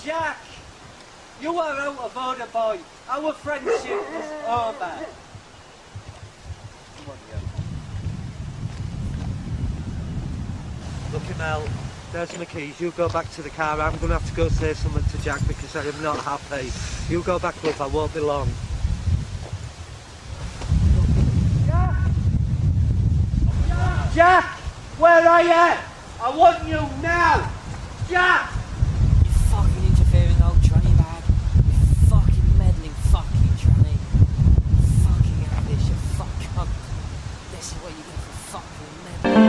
Jack, you are out of order, boy. Our friendship is over. Come on, yo. Look, Mel, there's my keys. You go back to the car. I'm going to have to go say something to Jack because I am not happy. You go back, love. I won't be long. Jack, where are you? I want you now. Jack! You fucking interfering old tranny bag. You fucking meddling fucking tranny. Fucking out of this, you fuck cunt. This is what you get for fucking meddling.